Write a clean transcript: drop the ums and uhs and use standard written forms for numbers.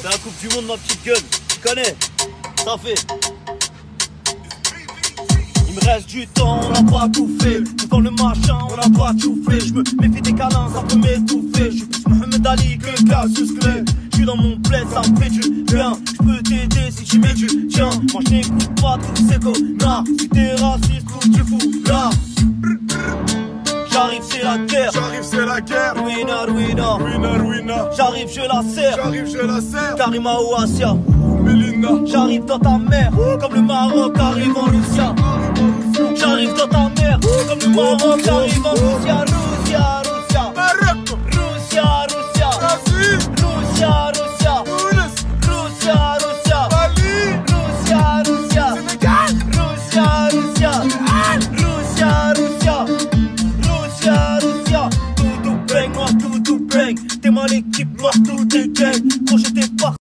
C'est la coupe du monde, ma petite gueule. Tu connais? Ça fait. Il me reste du temps, on n'a pas tout fait. Devant le machin, on n'a pas tout fait. Je me méfie des câlins, ça peut m'étouffer. Je suis plus Mohamed Ali que Cassius Clay. Je suis dans mon bled, ça me fait du bien. Je peux t'aider si tu mets du tien. Moi je n'écoute pas tous ces connards. Si t'es raciste ou tu fous là. J'arrive, c'est la guerre. J'arrive, c'est la guerre. Ruina, ruina. Ruina, ruina. J'arrive, je la serre. J'arrive, je la serre. Karima ou Asia. Mélina. J'arrive dans ta mère. Comme le Maroc arrive en Russia. J'arrive dans ta mère. Comme le Maroc arrive en Russia.